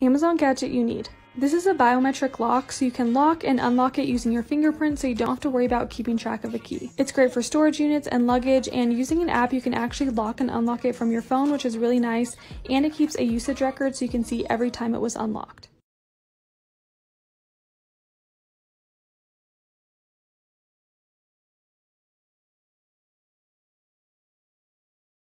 Amazon gadget you need. This is a biometric lock, so you can lock and unlock it using your fingerprint, so you don't have to worry about keeping track of a key. It's great for storage units and luggage, and using an app you can actually lock and unlock it from your phone, which is really nice, and it keeps a usage record so you can see every time it was unlocked.